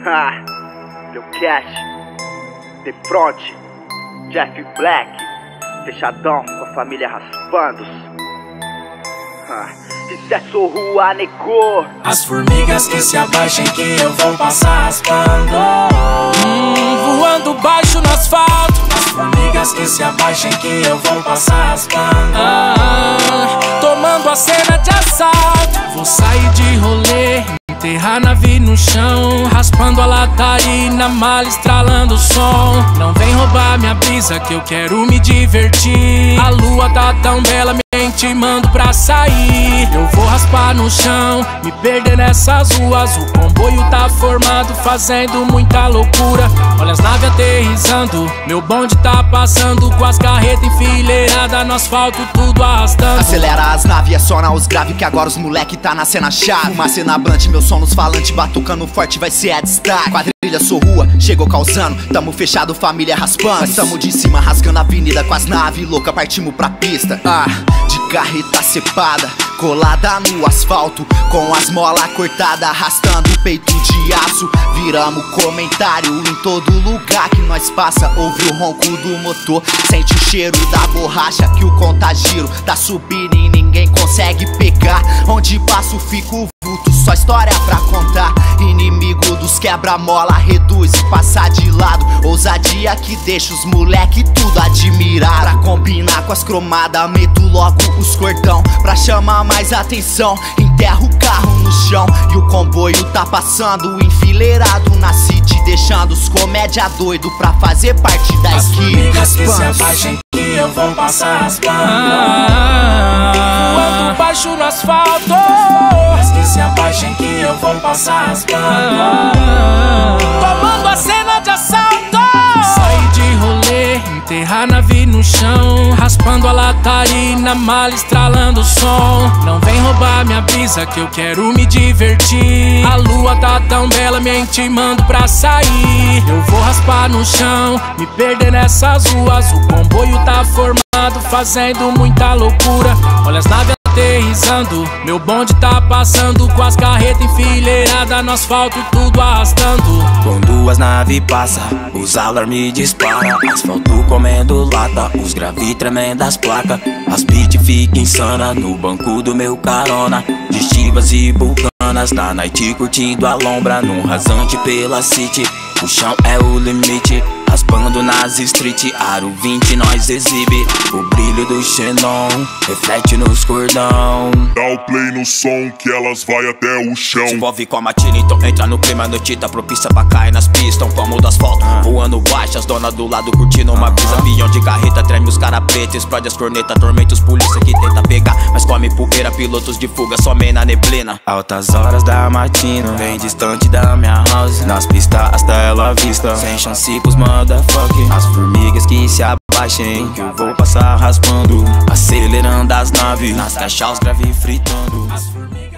Lil Cash, The Front, Jeff Black, fechadão com a família raspando. Isso é Sorrua, negou. As formigas que se abaixem que eu vou passar raspando. Voando baixo no asfalto. As formigas que se abaixem que eu vou passar raspando. Tomando a cena de assalto. Vou sair de rolê, enterrar nave no chão, raspando a latarina, mala estralando o som. Não vem roubar minha brisa que eu quero me divertir. A lua tá tão bela, me intimando pra sair. Eu vou raspar no chão, me perder nessas ruas. O comboio tá formado, fazendo muita loucura. Olha as naves aterrissando, meu bonde tá passando, com as carretas enfileiradas no asfalto, tudo arrastando. Acelera as naves, aciona os graves, que agora os moleque tá na cena chave. Uma cena blunt, meu som nos falantes, batucando forte vai ser a destaque. Quadrilha Sorrua, chegou causando, tamo fechado, família raspando. Nós tamo de cima, rasgando a avenida com as naves louca, partimos pra pista. De carreta cepada, colada no asfalto, com as molas cortadas, arrastando o peito de aço. Viramos comentário em todo lugar que nós passa. Ouve o ronco do motor, sente o cheiro da borracha, que o contagiro tá subindo e ninguém consegue pegar. Onde passo fico vulto, só história pra contar. Inimigo dos quebra-mola, reduz e passa de lado. Ousadia que deixa os moleque tudo admirar. Pra combinar com as cromadas, meto logo os cordão, pra chamar mais atenção. Enterro o carro no chão e o comboio tá passando, enfileirado na city, deixando os comédia doido pra fazer parte da equipe. As formigas que se abaixem que eu vou passar raspando. Voando baixo no asfalto. As que se abaixem que eu vou passar raspando. Tomando a cena de assalto. Sair de rolê, enterrar nave no chão, raspando a latarina, mala estralando o som. Não vem roubar minha brisa que eu quero me divertir. A lua tá tão bela, me intimando pra sair. Eu vou raspar no chão, me perder nessas ruas. O comboio tá formado, fazendo muita loucura. Olha as naves aterrissando, meu bonde tá passando, com as carretas enfileiradas no asfalto, tudo arrastando. Com duas naves passa, os alarmes dispara, asfalto comendo lata, os gravi tremendas placas. As beat fica insana no banco do meu carona, de Chivas e Vulcanas, na night curtindo a lombra, num rasante pela city. O chão é o limite, raspando nas street, aro 20 nós exibe. O brilho do xenon reflete nos cordão. Dá o play no som que elas vai até o chão. Se envolve com a matina, então entra no clima, noite tá propícia pra cair nas pistas. Como do asfalto, voando baixo, as donas do lado curtindo uma brisa. Avião de carreta, treme os cara preta, explode as cornetas, atormenta os polícia que tenta pegar, mas come poeira, pilotos de fuga, some na neblina. Altas horas da matina, bem distante da minha house, nas pistas hasta ela vista, sem chance pros motherfucker. As formigas que se abaixem que eu vou passar raspando, acelerando as naves, nas caixas os grave fritando.